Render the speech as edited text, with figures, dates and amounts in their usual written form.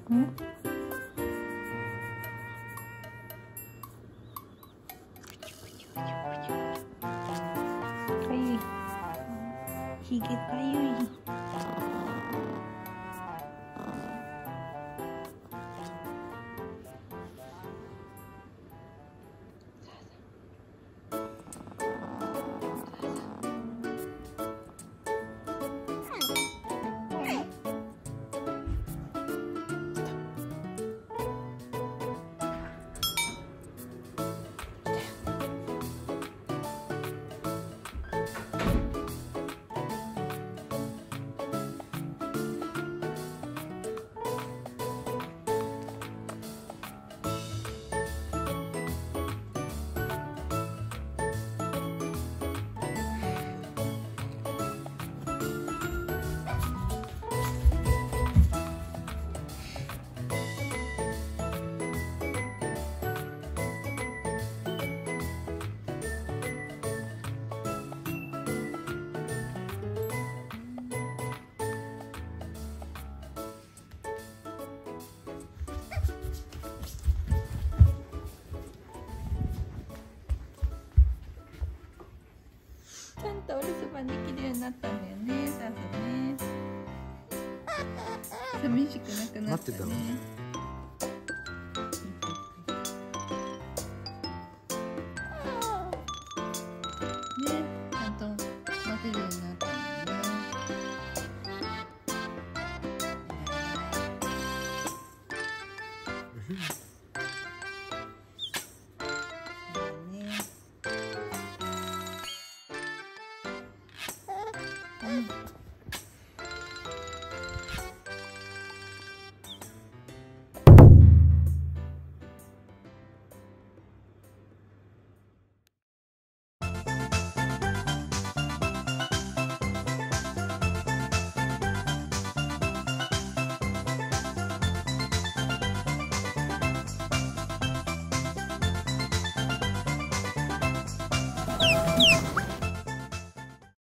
かゆい。ひげかゆい。ちゃんとお留守番できるようになったんだよね、さあね。寂しくなくなったね。ね、ちゃんと待てるようになったんだよね。